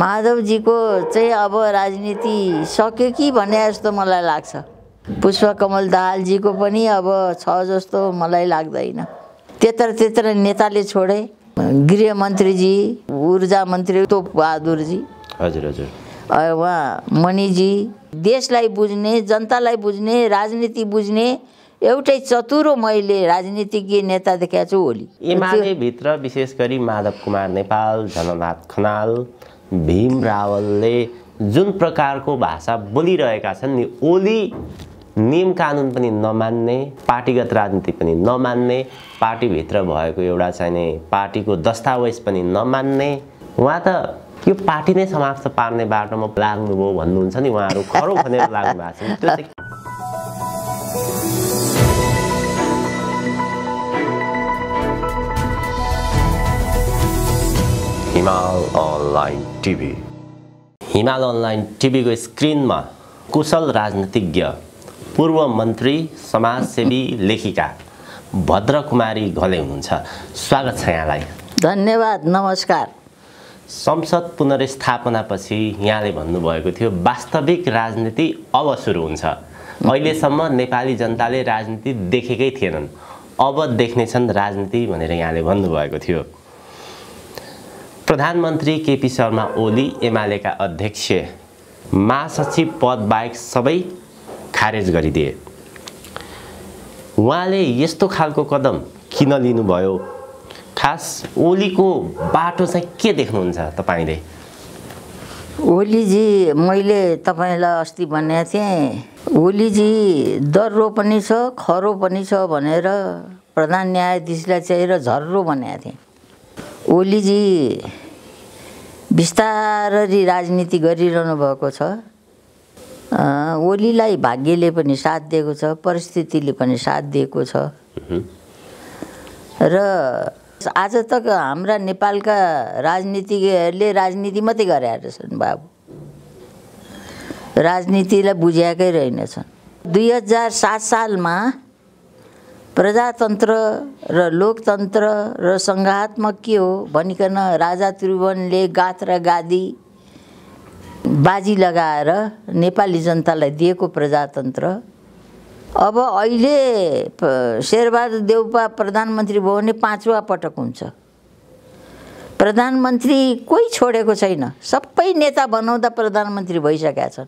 माधवजीको चाहिँ अब राजनीति सक्यो कि भने जस्तो मलाई लाग्छ। पुष्पकमल दाहालजीको पनि अब छ जस्तो मलाई लाग्दैन। त्यत्र नेताले छोडे, गृहमन्त्रीजी, ऊर्जा मन्त्री तोप बहादुरजी, हजुर हजुर, उहाँ मणिजी, देशलाई बुझ्ने, जनतालाई बुझ्ने, राजनीति बुझ्ने एउटै चतुरो मैले राजनीतिज्ञ नेता देखेको छु ओली। एमाले भित्र विशेष गरी माधव कुमार नेपाल, झलनाथ खनाल, भीम रावलले जुन प्रकारको भाषा बोलिरहेका छन् नि, ओली नियम कानुन पनि नमान्ने, पार्टीगत राजनीति पनि नमान्ने, पार्टीभित्र भएको एउटा चाहिने पार्टीको दस्तावेज पनि नमान्ने, उहाँ त यो पार्टी नै समाप्त पार्ने बाटोमा लाग्नुभयो भन्नुहुन्छ नि, उहाँहरू खरो खनेर लाग्नु भएको छ। त्यो चाहिँ हिमाल अनलाइन टिभी। हिमाल अनलाइन टिभीको स्क्रिनमा कुशल राजनीतिज्ञ, पूर्व मन्त्री, समाजसेवी, लेखिका भद्रकुमारी घले हुनुहुन्छ। स्वागत छ यहाँलाई। धन्यवाद, नमस्कार। संसद पुनर्स्थापनापछि यहाँले भन्नुभएको थियो वास्तविक राजनीति अब सुरु हुन्छ। अहिलेसम्म नेपाली जनताले राजनीति देखेकै थिएनन्, अब देख्नेछन् राजनीति भनेर यहाँले भन्नुभएको थियो। प्रधानमन्त्री केपी शर्मा ओली एमालेका अध्यक्ष महासचिव पद बाहेक सबै खारेज गरिदिए। उहाँले यस्तो खालको कदम किन लिनुभयो? खास ओलीको बाटो चाहिँ के देख्नुहुन्छ तपाईले? ओलीजी, मैले तपाईलाई अस्ति भनेको थिएँ, ओलीजी दर्रो पनि छ, खरो पनि छ भनेर प्रधान न्यायाधीशलाई चाहिँ झर्रो भनेको थिएँ। ओलीजी बिस्तारै राजनीति गरिरहनु भएको छ। ओलीलाई भाग्यले पनि साथ दिएको छ, परिस्थितिले पनि साथ दिएको छ। र आज तक हाम्रा नेपालका राजनीतिज्ञहरूले राजनीति मात्रै गरेका छन् बाबु, राजनीतिलाई बुझेकै रहेनछन्। 2007 सालमा प्रजातन्त्र र लोकतन्त्र र सङ्घात्मक के हो भनिकन राजा त्रिभुवनले गाथ र गादी बाजी लगाएर नेपाली जनतालाई दिएको प्रजातन्त्र अब अहिले शेरबहादुर देउपा प्रधानमन्त्री भयो भने 5वां पटक हुन्छ। प्रधानमन्त्री कोही छोडेको छैन, सबै नेता बनाउँदा प्रधानमन्त्री भइसकेका छन्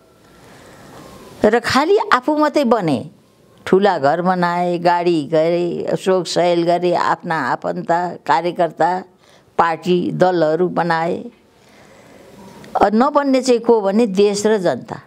र खालि आफू मात्रै बने। ठुला घर बनाए, गाडी गरे, शोक सहेल गरे, आफ्ना आफन्त, कार्यकर्ता, पार्टी दलहरू बनाए। नबन्ने चाहिँ को भने देश र जनता।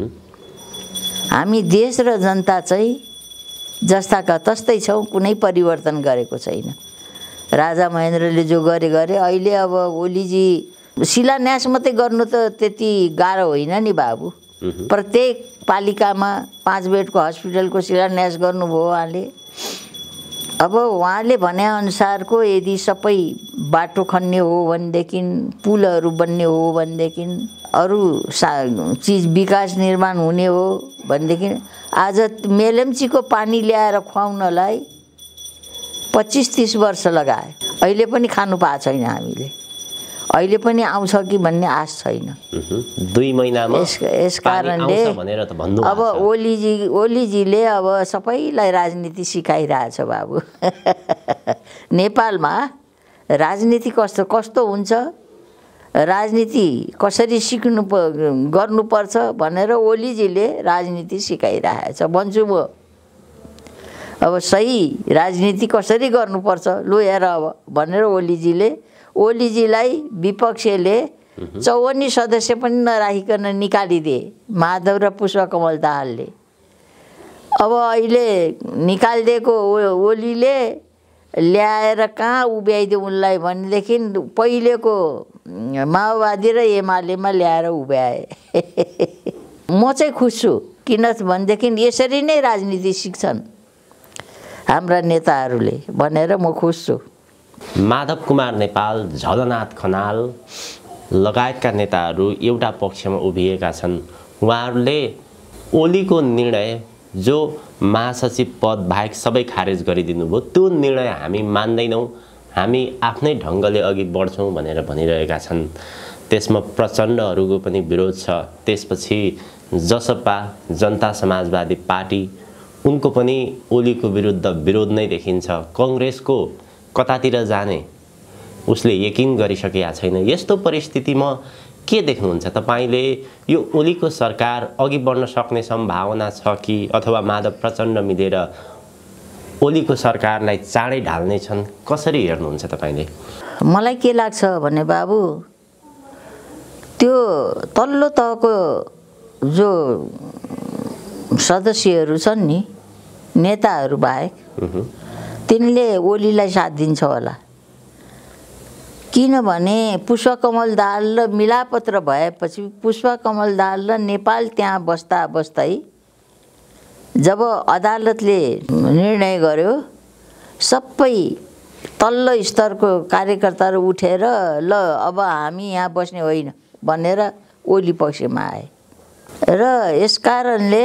हामी देश र जनता चाहिँ जस्ताका तस्तै छौँ, कुनै परिवर्तन गरेको छैन। राजा महेन्द्रले जो गरे अहिले अब ओलीजी शिलान्यास मात्रै गर्नु त त्यति गाह्रो होइन नि बाबु। प्रत्येक पालिकामा 5 बेडको हस्पिटलको शिलान्यास गर्नुभयो उहाँले। अब उहाँले भने अनुसारको यदि सबै बाटो खन्ने हो भनेदेखि, पुलहरू बन्ने हो भनेदेखि, अरू चिज विकास निर्माण हुने हो भनेदेखि, आज मेलम्चीको पानी ल्याएर खुवाउनलाई 25-30 वर्ष लगाए। अहिले पनि खानु पाएको छैन हामीले, अहिले पनि आउँछ कि भन्ने आश छैन। 2 महिनामा यस कारणले अब ओलीजीले अब सबैलाई राजनीति सिकाइरहेछ बाबु। नेपालमा राजनीति कस्तो हुन्छ, राजनीति कसरी गर्नुपर्छ भनेर ओलीजीले राजनीति सिकाइरहेछ भन्छु म। अब सही राजनीति कसरी गर्नुपर्छ लु हेर अब भनेर ओलीजीलाई विपक्षले 54 सदस्य पनि नराखिकन निकालिदिए माधव र पुष्पकमल दाहालले। अब अहिले निकालिदिएको ओलीले ल्याएर कहाँ उभ्याइदियो उनलाई भनेदेखि पहिलेको माओवादी र एमालेमा ल्याएर उभ्याए। म चाहिँ खुस छु, किन भनेदेखि यसरी नै राजनीति सिक्छन् हाम्रा नेताहरूले भनेर म खुस छु। माधव कुमार नेपाल, झलनाथ खनाल लगायतका नेताहरू एउटा पक्षमा उभिएका छन्। उहाँहरूले ओलीको निर्णय जो महासचिव पद बाहेक सबै खारेज गरिदिनु भयो, त्यो निर्णय हामी मान्दैनौँ, हामी आफ्नै ढङ्गले अघि बढ्छौँ भनेर भनिरहेका छन्। त्यसमा प्रचण्डहरूको पनि विरोध छ। त्यसपछि जसपा जनता समाजवादी पार्टी उनको पनि ओलीको विरुद्ध विरोध नै देखिन्छ। कांग्रेसको कतातिर जाने उसले यकिन गरिसकेका छैन। यस्तो परिस्थितिमा के देख्नुहुन्छ तपाईले? यो ओलीको सरकार अघि बढ्न सक्ने सम्भावना छ कि अथवा माधव प्रचण्ड मिलेर ओलीको सरकारलाई चाँडै ढाल्ने छन्? कसरी हेर्नुहुन्छ तपाईले? मलाई के लाग्छ भने बाबु, त्यो तल्लो तहको जो सदस्यहरू छन् नि, नेताहरू बाहेक, तिनले ओलीलाई साथ दिन्छ होला। किनभने पुष्पकमल दाहाल र मिलापत्र भएपछि पुष्पकमल दाहाल र नेपाल त्यहाँ बस्दा बस्दै जब अदालतले निर्णय गर्यो, सबै तल्लो स्तरको कार्यकर्ताहरू उठेर ल अब हामी यहाँ बस्ने होइन भनेर ओली पक्षमा आए। र यसकारणले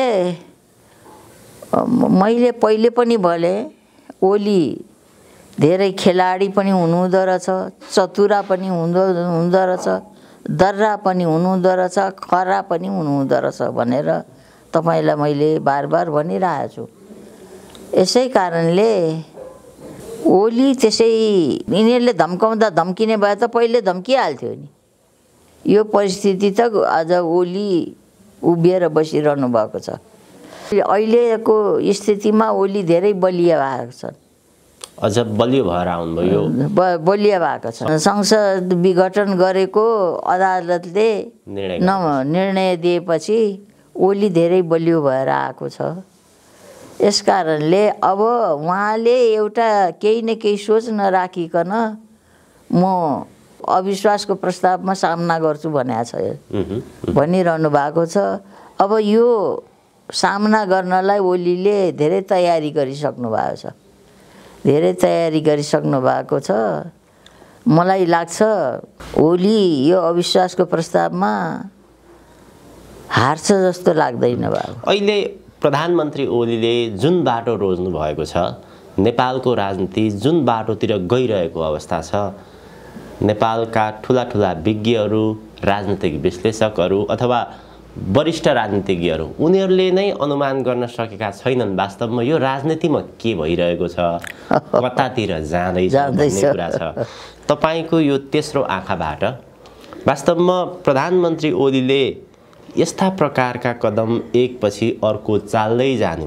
मैले पहिले पनि भने ओली धेरै खेलाडी पनि हुनुहुँदो रहेछ, चतुरा पनि हुनुहुँदो रहेछ, दर्रा पनि हुनुहुँदो रहेछ, खरा पनि हुनुहुँदो रहेछ भनेर तपाईलाई मैले बार बार भनिरहेको छु। यसै कारणले ओली त्यसै यिनीहरूले धम्काउँदा धम्किने भए त पहिले धम्किहाल्थ्यो नि। यो परिस्थिति त आज ओली उभिएर बसिरहनु भएको छ। अहिलेको स्थितिमा ओली धेरै बलिया भएको छ, अझ बलियो भएर आउनुभयो। बलिया भएको छ। संसद विघटन गरेको अदालतले निर्णय दिएपछि ओली धेरै बलियो भएर आएको छ। यसकारणले अब उहाँले एउटा केही न केही सोच नराखिकन म अविश्वासको प्रस्तावमा सामना गर्छु भनेको छ भनिरहनु भएको छ। अब यो सामना गर्नलाई ओलीले धेरै तयारी गरिसक्नु भएको छ, धेरै तयारी गरिसक्नु भएको छ। मलाई लाग्छ ओली यो अविश्वासको प्रस्तावमा हार्छ जस्तो लाग्दैन बाबु। अहिले प्रधानमन्त्री ओलीले जुन बाटो रोज्नु भएको छ, नेपालको राजनीति जुन बाटोतिर गइरहेको अवस्था छ, नेपालका ठुला ठुला विज्ञहरू, राजनीतिक विश्लेषकहरू अथवा वरिष्ठ राजनीतिज्ञहरू उनीहरूले नै अनुमान गर्न सकेका छैनन् वास्तवमा यो राजनीतिमा के भइरहेको छ, कतातिर जाँदैछ भन्ने कुरा छ। तपाईको यो तेस्रो आँखाबाट वास्तवमा प्रधानमन्त्री ओलीले यस्ता प्रकारका कदम एकपछि अर्को चाल्दै जानु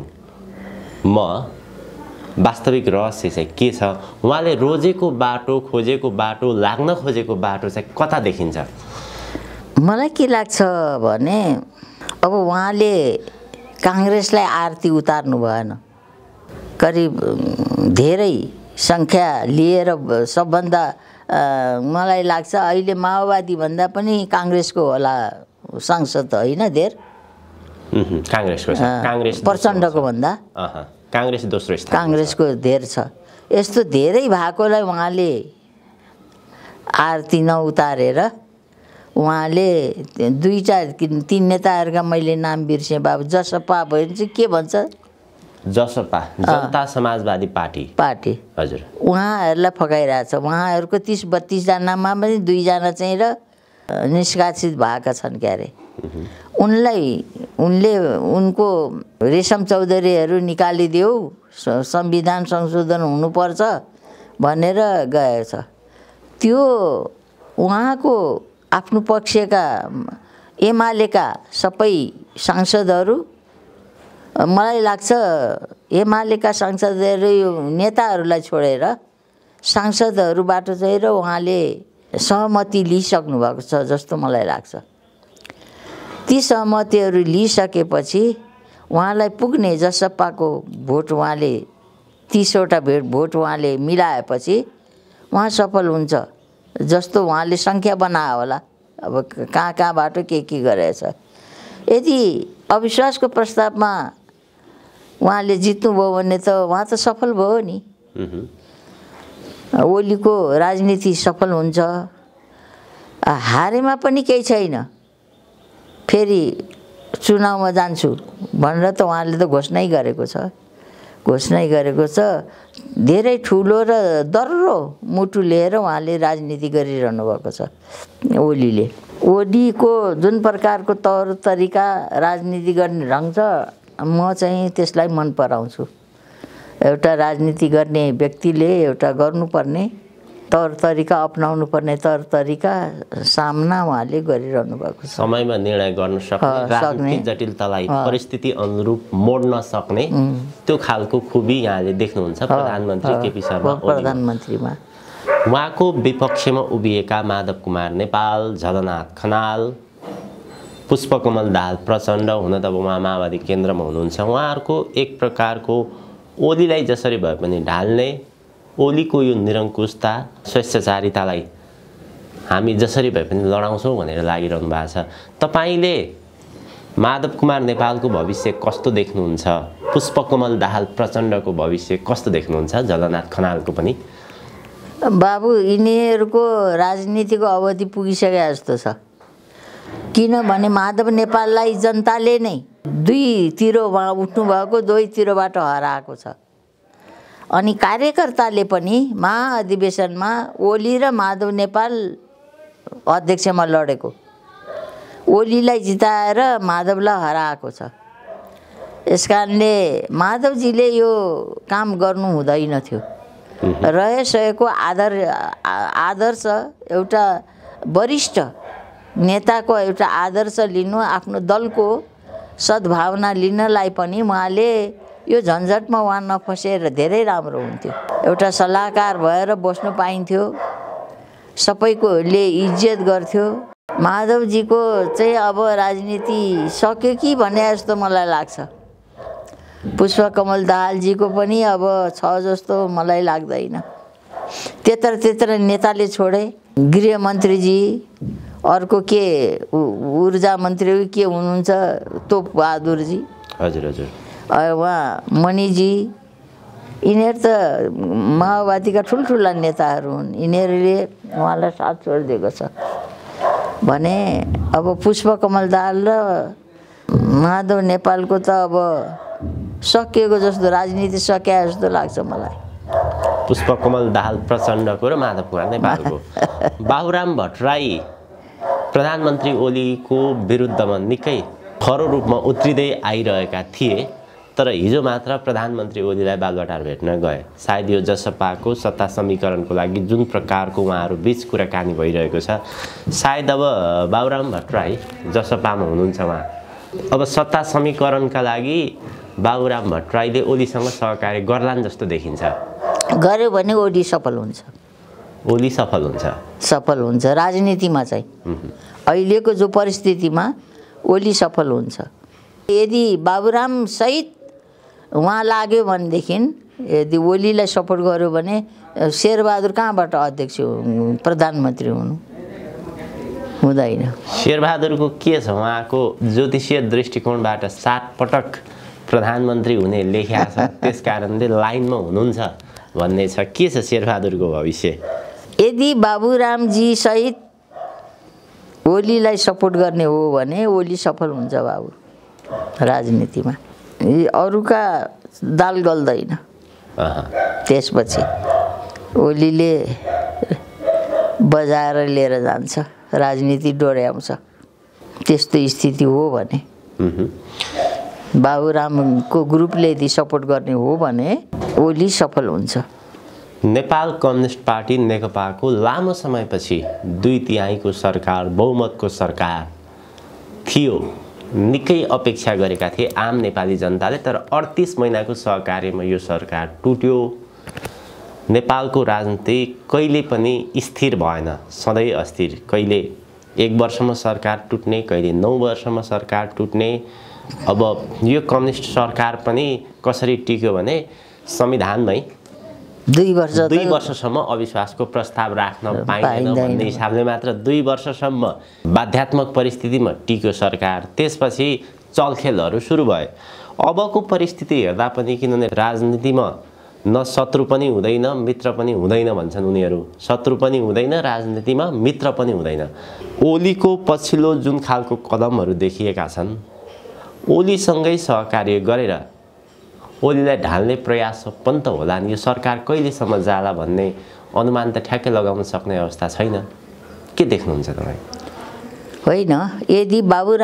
वास्तविक रहस्य चाहिँ के छ? उहाँले रोजेको बाटो, खोजेको बाटो, लाग्न खोजेको बाटो चाहिँ कता देखिन्छ? मलाई के लाग्छ भने अब उहाँले कांग्रेसलाई आरती उतार्नु भएन। करिब धेरै संख्या लिएर सबभन्दा मलाई लाग्छ अहिले माओवादी भन्दा पनि कांग्रेसको होला सांसद होइन धेर। कांग्रेसको कांग्रेस प्रचण्डको भन्दा कांग्रेस दोस्रो स्थान, कांग्रेसको धेर छ। यस्तो धेरै भएकोलाई उहाँले आरती नउतारेर उहाँले दुईटा तीन नेताहरूका मैले नाम बिर्सेँ बाबु। जसपा भयो चाहिँ के भन्छ? जसपा जनता समाजवादी पार्टी हजुर, उहाँहरूलाई फकाइरहेछ। उहाँहरूको 30-32 जनामा पनि 2 जना चाहिँ र निष्कासित भएका छन् क्यारे। उनले उनको रेशम चौधरीहरू निकालिदेऊ, संविधान संशोधन हुनुपर्छ भनेर गएछ। त्यो उहाँको आफ्नो पक्षका एमालेका सबै सांसदहरू, मलाई लाग्छ एमालेका सांसदहरू नेताहरूलाई छोडेर सांसदहरूबाट चाहिँ र उहाँले सहमति लिइसक्नु भएको छ जस्तो मलाई लाग्छ। ती सहमतिहरू लिइसकेपछि उहाँलाई पुग्ने जसपाको भोट उहाँले 30वटा भोट उहाँले मिलाएपछि उहाँ सफल हुन्छ जस्तो उहाँले सङ्ख्या बनायो होला। अब कहाँबाट के गरेछ। यदि अविश्वासको प्रस्तावमा उहाँले जित्नुभयो भने त उहाँ त सफल भयो नि। ओलीको राजनीति सफल हुन्छ। हारेमा पनि केही छैन, फेरि चुनावमा जान्छु भनेर त उहाँले त घोषणै गरेको छ। धेरै ठुलो र दर्रो मुटु लिएर उहाँले राजनीति गरिरहनु भएको छ ओलीले। ओलीको जुन प्रकारको तौर तरिका राजनीति गर्ने ढङ्ग छ म चाहिँ त्यसलाई मन पराउँछु। एउटा राजनीति गर्ने व्यक्तिले एउटा गर्नुपर्ने तौर तरिका अपनाउनु पर्ने तौर तरिका सामना उहाँले गरिरहनु भएको छ। समयमा निर्णय गर्न सक्ने, राजनीतिक जटिलतालाई परिस्थिति अनुरूप मोड्न सक्ने त्यो खालको खुबी यहाँले देख्नुहुन्छ प्रधानमन्त्री केपी शर्मा ओलीमा। प्रधानमन्त्रीमा उहाँको विपक्षमा उभिएका माधव कुमार नेपाल, झलनाथ खनाल, पुष्पकमल दाहाल प्रचण्ड, हुन त उहाँ माओवादी केन्द्रमा हुनुहुन्छ, उहाँहरूको एक प्रकारको ओलीलाई जसरी भए पनि ढाल्ने, ओलीको यो निरङ्कुशता स्वेच्छाचारितालाई हामी जसरी भए पनि लडाउँछौँ भनेर लागिरहनु भएको छ। तपाईँले माधव कुमार नेपालको भविष्य कस्तो देख्नुहुन्छ? पुष्पकमल दाहाल प्रचण्डको भविष्य कस्तो देख्नुहुन्छ? झलनाथ खनालको पनि? बाबु यिनीहरूको राजनीतिको अवधि पुगिसके जस्तो छ। किनभने माधव नेपाललाई जनताले नै दुईतिर उहाँ उठ्नुभएको दुवैतिरबाट हराएको छ। अनि कार्यकर्ताले पनि महाअधिवेशनमा ओली र माधव नेपाल अध्यक्षमा लडेको, ओलीलाई जिताएर माधवलाई हराएको छ। यसकारणले माधवजीले यो काम गर्नु हुँदैन थियो। रहेसकेको आदर्श एउटा वरिष्ठ नेताको एउटा आदर्श लिनु, आफ्नो दलको सद्भावना लिनलाई पनि उहाँले यो झन्झटमा उहाँ नफसेर धेरै राम्रो हुन्थ्यो। एउटा सल्लाहकार भएर बस्नु पाइन्थ्यो, सबैकोले इज्जत गर्थ्यो। माधवजीको चाहिँ अब राजनीति सक्यो कि भने जस्तो मलाई लाग्छ। पुष्पकमल दाहालजीको पनि अब छ जस्तो मलाई लाग्दैन। त्यत्र नेताले छोडे। गृहमन्त्रीजी, अर्को के ऊर्जा मन्त्री के हुनुहुन्छ तोप बहादुरजी, हजुर हजुर, उहाँ मणिजी, यिनीहरू त माओवादीका ठुल्ठुला नेताहरू हुन्। यिनीहरूले उहाँलाई साथ छोडिदिएको छ भने अब पुष्पकमल दाहाल र माधव नेपालको त अब सकिएको जस्तो, राजनीति सकिया जस्तो लाग्छ मलाई। पुष्पकमल दाहाल प्रचण्डको र माधव कुमार नेपालको। बाबुराम भट्टराई प्रधानमन्त्री ओलीको विरुद्धमा निकै खरो रूपमा उत्रिँदै आइरहेका थिए, तर हिजो मात्र प्रधानमन्त्री ओलीलाई बालुवाटार भेट्न गए। सायद यो जसपाको सत्ता समीकरणको लागि जुन प्रकारको उहाँहरू बीच कुराकानी भइरहेको छ, सायद अब बाबुराम भट्टराई जसपामा हुनुहुन्छ उहाँ, अब सत्ता समीकरणका लागि बाबुराम भट्टराईले ओलीसँग सहकार्य गर्लान् जस्तो देखिन्छ। गर्यो भने ओली सफल हुन्छ। ओली सफल हुन्छ, सफल हुन्छ राजनीतिमा चाहिँ। अहिलेको जो परिस्थितिमा ओली सफल हुन्छ। यदि बाबुराम सहित उहाँ लाग्यो भनेदेखि, यदि ओलीलाई सपोर्ट गर्यो भने शेरबहादुर कहाँबाट अध्यक्ष प्रधानमन्त्री हुनु हुँदैन। शेरबहादुरको के छ, उहाँको ज्योतिषीय दृष्टिकोणबाट 7 पटक प्रधानमन्त्री हुने लेखिया छ, त्यस कारणले लाइनमा हुनुहुन्छ भन्ने छ। के छ शेरबहादुरको भविष्य? यदि बाबुरामजी सहित ओलीलाई सपोर्ट गर्ने हो भने ओली सफल हुन्छ बाबु राजनीतिमा। अरूका दाल गल्दैन। त्यसपछि ओलीले बजाएर लिएर जान्छ, राजनीति डोर्याउँछ। त्यस्तो स्थिति हो भने बाबुरामको ग्रुपले यदि सपोर्ट गर्ने हो भने ओली सफल हुन्छ। नेपाल कम्युनिस्ट पार्टी नेकपाको लामो समयपछि 2/3 सरकार, बहुमतको सरकार थियो। निकै अपेक्षा गरेका थिए आम नेपाली जनताले, तर 38 महिनाको सहकार्यमा यो सरकार टुट्यो। नेपालको राजनीति कहिले पनि स्थिर भएन, सधैँ अस्थिर। कहिले 1 वर्षमा सरकार टुट्ने, कहिले 9 वर्षमा सरकार टुट्ने। अब यो कम्युनिस्ट सरकार पनि कसरी टिक्यो भने संविधानमै 2 वर्षसम्म अविश्वासको प्रस्ताव राख्न पाइँदैन भन्ने हिसाबले मात्र 2 वर्षसम्म बाध्यात्मक परिस्थितिमा टिक्यो सरकार। त्यसपछि चलखेलहरू सुरु भए। अबको परिस्थिति हेर्दा पनि, किनभने राजनीतिमा न शत्रु पनि हुँदैन मित्र पनि हुँदैन भन्छन् उनीहरू। शत्रु पनि हुँदैन राजनीतिमा, मित्र पनि हुँदैन। ओलीको पछिल्लो जुन खालको कदमहरू देखिएका छन्, ओलीसँगै सहकार्य गरेर ओलीलाई ढाल्ने प्रयास पनि त होला नि। यो सरकार कहिलेसम्म जाला भन्ने अनुमान त ठ्याक्कै लगाउन सक्ने अवस्था छैन। के देख्नुहुन्छ तपाईँ? होइन। यदि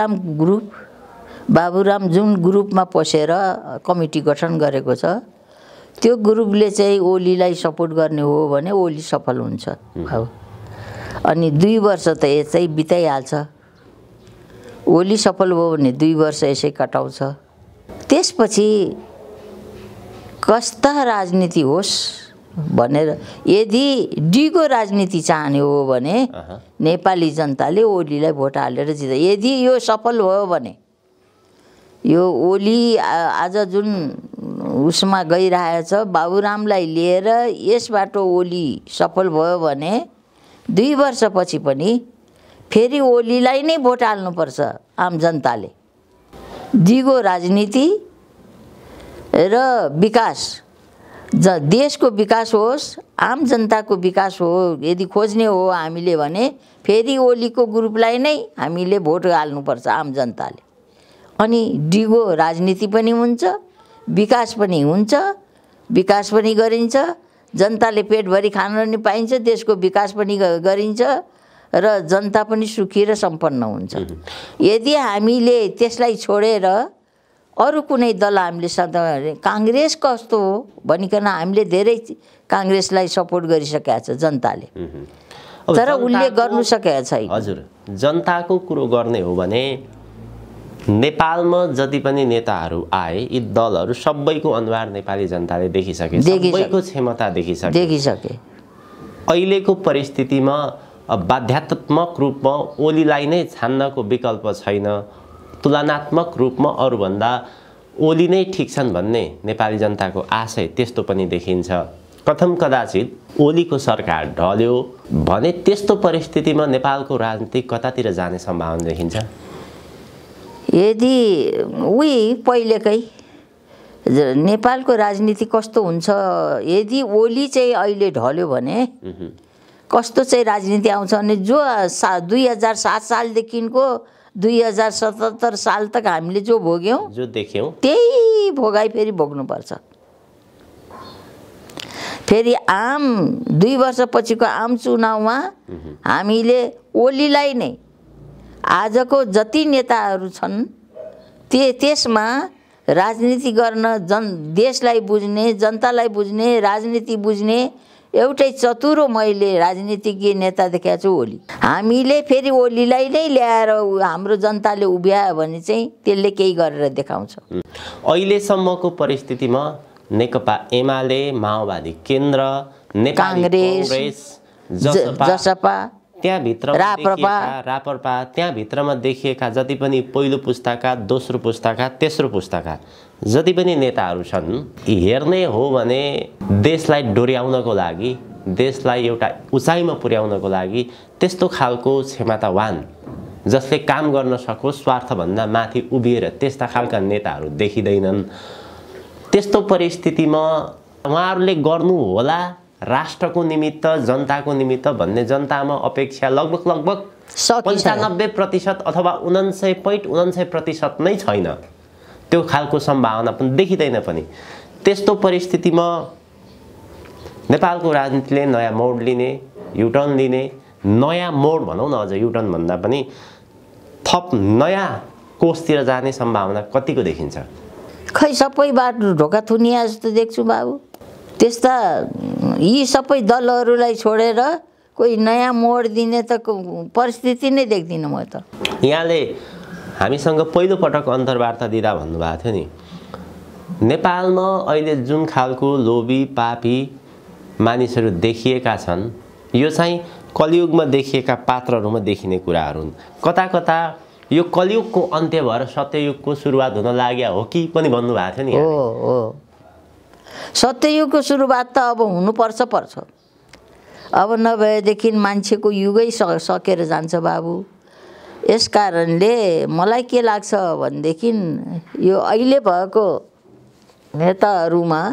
बाबुराम जुन ग्रुपमा पसेर कमिटी गठन गरेको छ त्यो ग्रुपले चाहिँ ओलीलाई सपोर्ट गर्ने हो भने ओली सफल हुन्छ। अनि 2 वर्ष त यसै बिताइहाल्छ। ओली सफल भयो भने 2 वर्ष यसै कटाउँछ। त्यसपछि कस्ता राजनीति होस् भनेर यदि डीको राजनीति चाहने हो भने नेपाली जनताले ओलीलाई भोट हालेर जित्छ। यदि यो सफल भयो भने यो ओली आज जुन उसमा गइरहेछ बाबुरामलाई लिएर यसबाट ओली सफल भयो भने 2 वर्षपछि पनि फेरि ओलीलाई नै भोट हाल्नुपर्छ आम जनताले। दिगो राजनीति र विकास देशको विकास होस् आम जनताको विकास हो यदि खोज्ने हो हामीले भने फेरि ओलीको ग्रुपलाई नै हामीले भोट हाल्नुपर्छ आम जनताले। अनि दिगो राजनीति पनि हुन्छ विकास पनि हुन्छ विकास पनि गरिन्छ जनताले पेटभरि खान पनि पाइन्छ देशको विकास पनि गरिन्छ र जनता पनि सुखी र सम्पन्न हुन्छ। यदि हामीले त्यसलाई छोडेर अरू कुनै दल हामीले सधैँ काङ्ग्रेस कस्तो हो भनिकन हामीले धेरै काङ्ग्रेसलाई सपोर्ट गरिसकेका छ जनताले तर उनले गर्नु सकेका छैन। हजुर जनताको कुरो गर्ने हो भने नेपालमा जति पनि नेताहरू आए यी दलहरू सबैको अनुहार नेपाली जनताले देखिसके सबैको क्षमता देखिसके। अहिलेको परिस्थितिमा बाध्यात्मक रूपमा ओलीलाई नै छान्नको विकल्प छैन। तुलनात्मक रूपमा अरूभन्दा ओली नै ठिक छन् भन्ने नेपाली जनताको आशय त्यस्तो पनि देखिन्छ। प्रथम कदाचित ओलीको सरकार ढल्यो भने त्यस्तो परिस्थितिमा नेपालको राजनीति कतातिर जाने सम्भावना देखिन्छ? यदि पहिलेकै नेपालको राजनीति कस्तो हुन्छ यदि ओली चाहिँ अहिले ढल्यो भने कस्तो चाहिँ राजनीति आउँछ भने जो 2007 सालदेखिको 2077 साल तक हामीले जो भोग्यौँ जो देख्यौँ त्यही भोगाइ फेरि भोग्नुपर्छ। फेरि आम 2 वर्षपछिको आम चुनावमा हामीले ओलीलाई नै आजको जति नेताहरू छन् त्यसमा राजनीति गर्न देशलाई बुझ्ने जनतालाई बुझ्ने राजनीति बुझ्ने एउटै चतुरो मैले राजनीतिज्ञ नेता देखेको छु ओली। हामीले फेरि ओलीलाई नै ल्याएर हाम्रो जनताले उभ्यायो भने चाहिँ त्यसले केही गरेर देखाउँछ। अहिलेसम्मको परिस्थितिमा नेकपा एमाले माओवादी केन्द्र नेपाली कांग्रेस जसपा त्यहाँभित्र राप्रपा त्यहाँभित्रमा देखिएका जति पनि पहिलो पुस्ताका दोस्रो पुस्ताका तेस्रो पुस्ताका जति पनि नेताहरू छन् हेर्ने हो भने देशलाई डोर्याउनको लागि देशलाई एउटा उचाइमा पुर्याउनको लागि त्यस्तो खालको क्षमतावान जसले काम गर्न सकोस् स्वार्थभन्दा माथि उभिएर त्यस्ता खालका नेताहरू देखिँदैनन्। त्यस्तो परिस्थितिमा उहाँहरूले गर्नु होला राष्ट्रको निमित्त जनताको निमित्त भन्ने जनतामा अपेक्षा लगभग 95% अथवा 99.99% नै छैन। त्यो खालको सम्भावना पनि देखिँदैन पनि। त्यस्तो परिस्थितिमा नेपालको राजनीतिले नयाँ मोड लिने युटर्न लिने नयाँ मोड भनौँ न अझ युटर्न भन्दा पनि थप नयाँ कोर्सतिर जाने सम्भावना कतिको देखिन्छ? खै सबै बाटो ढोका थुनिया जस्तो देख्छु बाबु। त्यस्ता यी सबै दलहरूलाई छोडेर कोही नयाँ मोड दिने त परिस्थिति नै देख्दिनँ म त। यहाँले हामीसँग पहिलो पटक अन्तर्वार्ता दिँदा भन्नुभएको थियो नि नेपालमा अहिले जुन खालको लोभी पापी मानिसहरू देखिएका छन् यो चाहिँ कलियुगमा देखिएका पात्रहरूमा देखिने कुराहरू हुन्। कता कता यो कलियुगको अन्त्य भएर सत्ययुगको सुरुवात हुन लाग्यो हो कि पनि भन्नुभएको थियो नि। हो सत्ययुगको सुरुवात त अब हुनुपर्छ पर्छ। अब नभएदेखि मान्छेको युगै सकेर जान्छ बाबु। यस कारणले मलाई के लाग्छ भनेदेखि यो अहिले भएको नेताहरूमा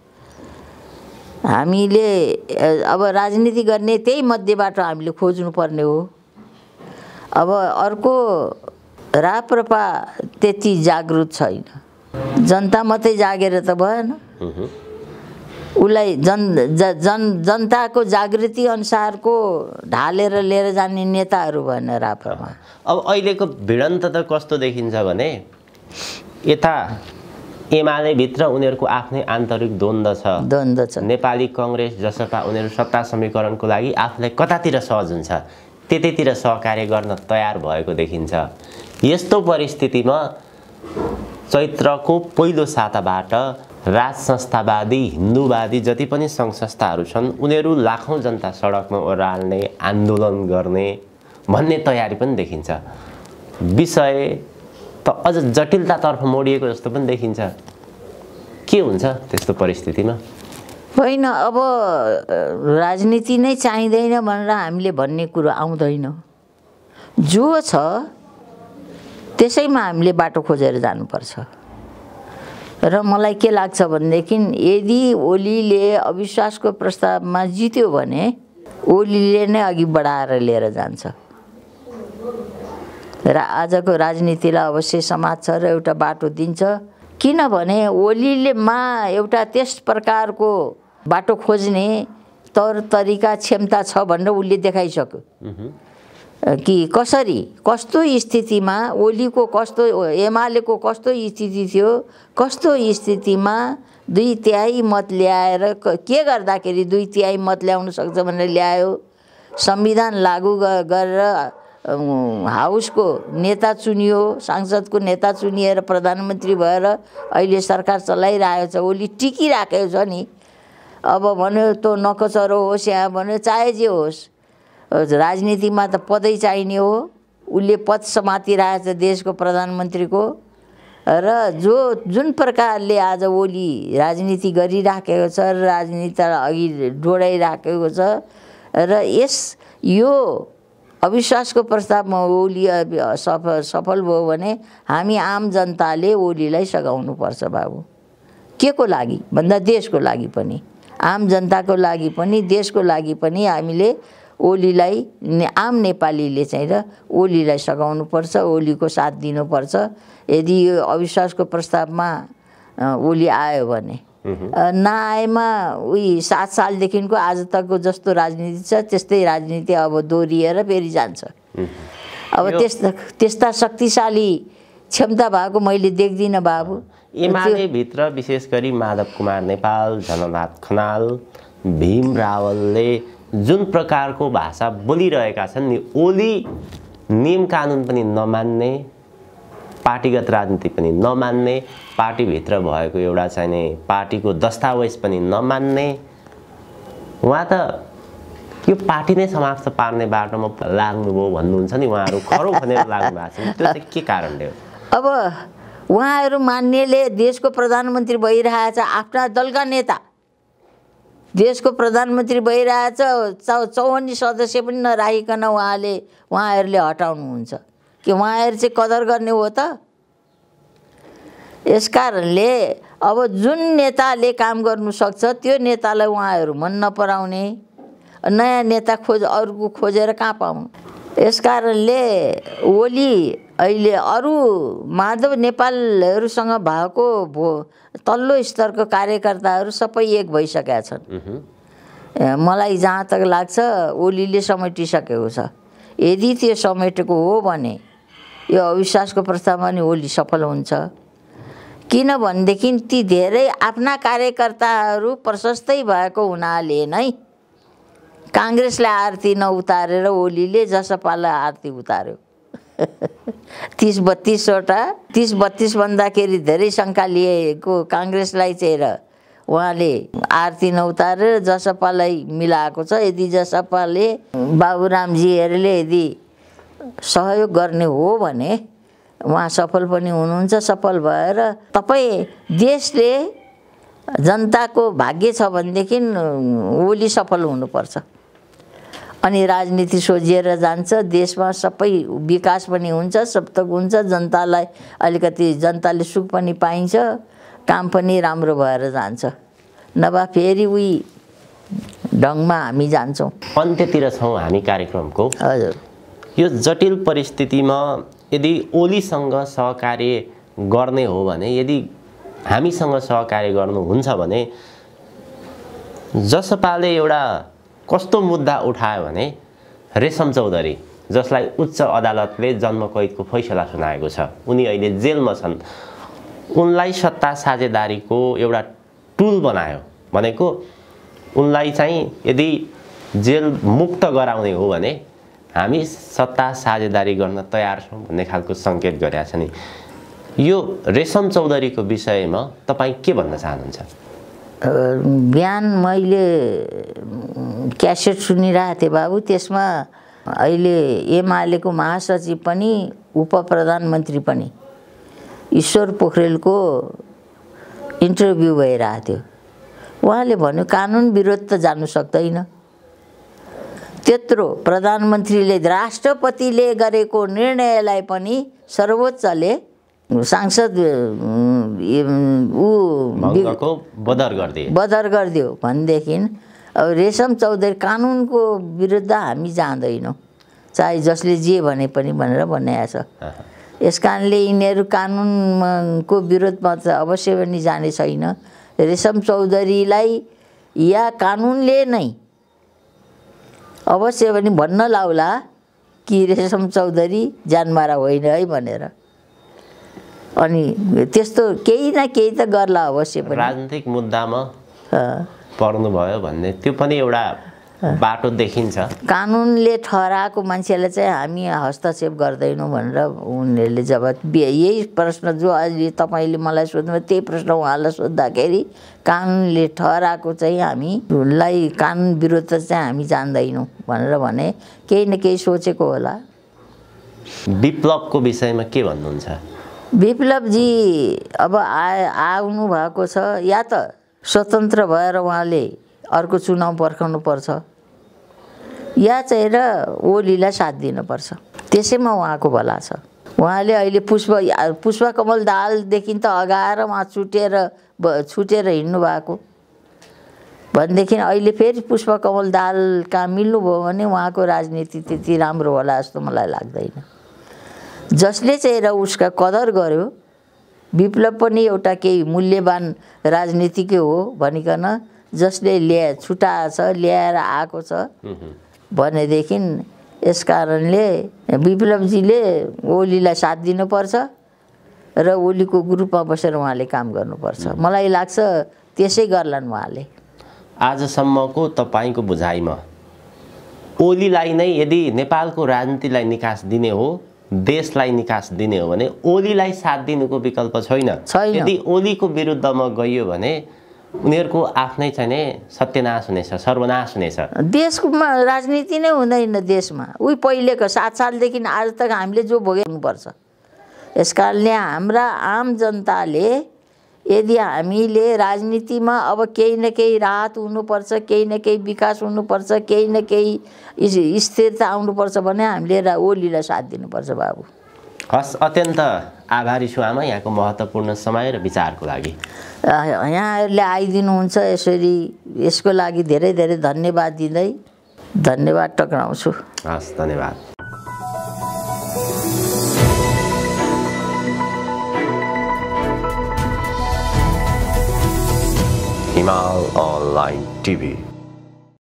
हामीले अब राजनीति गर्ने त्यही मध्येबाट हामीले खोज्नुपर्ने हो। अब अर्को राप्रपा त्यति जागृत छैन। जनता मात्रै जागेर त भएन। उसलाई जनताको जागृति अनुसारको ढालेर लिएर जाने नेताहरू भएन राप्रपा। अब अहिलेको भिडन्त त कस्तो देखिन्छ भने यता एमाले भित्र उनीहरूको आफ्नै आन्तरिक द्वन्द्व छ। नेपाली कांग्रेस जसपा उनीहरू सत्ता समीकरणको लागि आफूलाई कतातिर सहज हुन्छ त्यतैतिर सहकार्य गर्न तयार भएको देखिन्छ। यस्तो परिस्थितिमा चैत्रको पहिलो साताबाट राज संस्थावादी हिन्दूवादी जति पनि सङ्घ संस्थाहरू छन् उनीहरू लाखौँ जनता सडकमा ओह्राल्ने आन्दोलन गर्ने भन्ने तयारी पनि देखिन्छ। विषय त अझ जटिलतातर्फ मोडिएको जस्तो पनि देखिन्छ। के हुन्छ त्यस्तो परिस्थितिमा? होइन, अब राजनीति नै चाहिँदैन भनेर हामीले भन्ने कुरो आउँदैन। जो छ त्यसैमा हामीले बाटो खोजेर जानुपर्छ। र मलाई के लाग्छ भनेदेखि यदि ओलीले अविश्वासको प्रस्तावमा जित्यो भने ओलीले नै अघि बढाएर लिएर जान्छ र आजको राजनीतिलाई अवश्य समात्छ र एउटा बाटो दिन्छ। किनभने ओलीले एउटा त्यस प्रकारको बाटो खोज्ने तौर तरिका क्षमता छ भनेर उसले देखाइसक्यो कि कसरी कस्तो स्थितिमा ओलीको कस्तो एमालेको कस्तो स्थिति थियो, कस्तो स्थितिमा 2/3 मत ल्याएर के गर्दाखेरि 2/3 मत ल्याउन सक्छ भनेर ल्यायो। संविधान लागू गरेर हाउसको नेता चुनियो, सांसदको नेता चुनिएर प्रधानमन्त्री भएर अहिले सरकार चलाइरहेको छ। ओली टिकिराखेको छ नि। अब भन्यो त नकचरो होस् यहाँ भन्यो चाहे जे होस् राजनीतिमा त पदै चाहिने हो। उसले पद समातिरहेको छ देशको प्रधानमन्त्रीको र जुन प्रकारले आज ओली राजनीति गरिराखेको छ र राजनीतिलाई अघि डोडाइराखेको छ र यो अविश्वासको प्रस्तावमा ओली सफल भयो भने हामी आम जनताले ओलीलाई सघाउनुपर्छ बाबु। के को लागि भन्दा देशको लागि पनि, आम जनताको लागि पनि, देशको लागि पनि हामीले ओलीलाई आम नेपालीले चाहिँ र ओलीलाई सघाउनुपर्छ, ओलीको साथ दिनुपर्छ। यदि यो अविश्वासको प्रस्तावमा ओली आयो भने नआएमा 7 सालदेखिको आज तकको जस्तो राजनीति छ त्यस्तै राजनीति अब दोहोरिएर फेरि जान्छ। अब त्यस्ता शक्तिशाली क्षमता भएको मैले देख्दिनँ बाबु। एमाले भित्र विशेष गरी माधव कुमार नेपाल, झलनाथ खनाल, भीम रावलले जुन प्रकारको भाषा बोलिरहेका छन् नि, ओली नियम कानुन पनि नमान्ने, पार्टीगत राजनीति पनि नमान्ने, पार्टीभित्र भएको एउटा चाहिने पार्टीको दस्तावेज पनि नमान्ने, उहाँ त यो पार्टी नै समाप्त पार्ने बाटोमा लाग्नुभयो भन्नुहुन्छ नि। उहाँहरू खरो भनेर लाग्नु भएको छ, त्यो चाहिँ के कारणले हो? अब उहाँहरू मान्नेले देशको प्रधानमन्त्री भइरहेछ, आफ्ना दलका नेता देशको प्रधानमन्त्री भइरहेछ, 54 सदस्य पनि नराखिकन उहाँहरूले हटाउनुहुन्छ कि उहाँहरू चाहिँ कदर गर्ने हो त? यसकारणले अब जुन नेताले काम गर्नु सक्छ त्यो नेतालाई उहाँहरू मन नपराउने, नयाँ नेता अरूको खोजेर कहाँ पाउनु। यसकारणले ओली अहिले अरू माधव नेपालहरूसँग भएको तल्लो स्तरको कार्यकर्ताहरू सबै एक भइसकेका छन्। मलाई जहाँ तक लाग्छ ओलीले समेटिसकेको छ। यदि त्यो समेटेको हो भने यो अविश्वासको प्रस्तावमा नि ओली सफल हुन्छ। किनभनेदेखि ती धेरै आफ्ना कार्यकर्ताहरू प्रशस्तै भएको हुनाले नै काङ्ग्रेसलाई आरती नउतारेर ओलीले जसपालाई आरती उतार्यो। 30-32 भन्दाखेरि धेरै शङ्का लिएको काङ्ग्रेसलाई चाहिँ र उहाँले आरती नउतारेर जसपालाई मिलाएको छ। यदि जसपाले बाबुरामजीहरूले यदि सहयोग गर्ने हो भने उहाँ सफल पनि हुनुहुन्छ। सफल भएर तपाईँ देशले जनताको भाग्य छ भनेदेखि ओली सफल हुनुपर्छ। अनि राजनीति सोझिएर जान्छ, देशमा सबै विकास पनि हुन्छ, सब थोक हुन्छ, जनतालाई अलिकति जनताले सुख पनि पाइन्छ, काम पनि राम्रो भएर जान्छ। नभए फेरि उही ढङ्गमा हामी जान्छौँ। अन्त्यतिर छौँ हामी कार्यक्रमको। हजुर, यो जटिल परिस्थितिमा यदि ओलीसँग सहकार्य गर्ने हो भने, यदि हामीसँग सहकार्य गर्नुहुन्छ भने जसपाले एउटा कस्तो मुद्दा उठायो भने रेशम चौधरी, जसलाई उच्च अदालतले जन्मकैदको फैसला सुनाएको छ, उनी अहिले जेलमा छन्, उनलाई सत्ता साझेदारीको एउटा टुल बनायो भनेको उनलाई चाहिँ यदि जेल मुक्त गराउने हो भने हामी सत्ता साझेदारी गर्न तयार छौँ भन्ने खालको सङ्केत गरेका छ नि। यो रेशम चौधरीको विषयमा तपाईँ के भन्न चाहनुहुन्छ? बिहान मैले क्यासेट सुनिरहेको थिएँ बाबु, त्यसमा अहिले एमालेको महासचिव पनि उप प्रधानमन्त्री पनि ईश्वर पोखरेलको इन्टरभ्यू भइरहेको थियो। उहाँले भन्यो कानुन विरोध त जानु सक्दैन, त्यत्रो प्रधानमन्त्रीले राष्ट्रपतिले गरेको निर्णयलाई पनि सर्वोच्चले सांसद बदर गरिदियो भनेदेखि अब रेशम चौधरी कानुनको विरुद्ध हामी जाँदैनौँ, चाहे जसले जे भने पनि भनेर भनिएको छ। यस कारणले यिनीहरू कानुनको विरोधमा त अवश्य पनि जाने छैन। रेशम चौधरीलाई या कानुनले नै अवश्य पनि भन्न लाउला कि रेशम चौधरी जानमारा होइन है भनेर, अनि त्यस्तो केही न केही त गर्ला अवश्य पनि। राजनीतिक मुद्दामा पर्नुभयो भन्ने त्यो पनि एउटा बाटो देखिन्छ। कानुनले ठहराएको मान्छेलाई चाहिँ हामी हस्तक्षेप गर्दैनौँ भनेर उनीहरूले जवाब, यही प्रश्न जो अहिले तपाईँले मलाई सोध्नु त्यही प्रश्न उहाँलाई सोद्धाखेरि कानुनले ठहराएको चाहिँ हामीलाई कानुन विरुद्ध चाहिँ हामी जान्दैनौँ भनेर भने केही न केही सोचेको होला। विप्लवको विषयमा के भन्नुहुन्छ? विप्लवजी अब आउनु भएको छ, या त स्वतन्त्र भएर उहाँले अर्को चुनाव पर्खाउनु पर्छ या चाहिँ र ओलीलाई साथ दिनुपर्छ, त्यसैमा उहाँको भला छ। उहाँले अहिले पुष्पकमल दाहालदेखि त अगाएर उहाँ छुटेर हिँड्नु भएको भनेदेखि अहिले फेरि पुष्पकमल दाहाल कहाँ मिल्नुभयो भने उहाँको राजनीति त्यति राम्रो होला जस्तो मलाई लाग्दैन। जसले चाहिँ र उसका कदर गर्यो, विप्लव पनि एउटा केही मूल्यवान राजनीतिकै हो भनिकन जसले छुटाएछ ल्याएर आएको छ भनेदेखि यस कारणले विप्लवजीले ओलीलाई साथ दिनुपर्छ र ओलीको ग्रुपमा बसेर उहाँले काम गर्नुपर्छ। मलाई लाग्छ त्यसै गर्लान् उहाँले। आजसम्मको तपाईँको बुझाइमा ओलीलाई नै यदि नेपालको राजनीतिलाई निकास दिने हो, देशलाई निकास दिने हो भने ओलीलाई साथ दिनुको विकल्प छैन। यदि ओलीको विरुद्धमा गइयो भने उनीहरूको आफ्नै चाहिँ सत्यनाश हुनेछ, सर्वनाश हुनेछ। देशमा राजनीति नै हुँदैन देशमा। उही पहिलेको 7 सालदेखि आज तक हामीले जो भोग्नुपर्छ। यस कारणले हाम्रा आम जनताले यदि हामीले राजनीतिमा अब केही न केही राहत हुनुपर्छ, केही न केही विकास हुनुपर्छ, केही न केही स्थिरता आउनुपर्छ भने हामीले ओलीलाई साथ दिनुपर्छ बाबु। हस्, अत्यन्त आभारी छु आमा यहाँको महत्त्वपूर्ण समय र विचारको लागि। यहाँहरूले आइदिनुहुन्छ यसरी, यसको लागि धेरै धेरै धन्यवाद दिँदै धन्यवाद टक्राउँछु। हस्, धन्यवाद। हिमाल अनलाइन टिभी।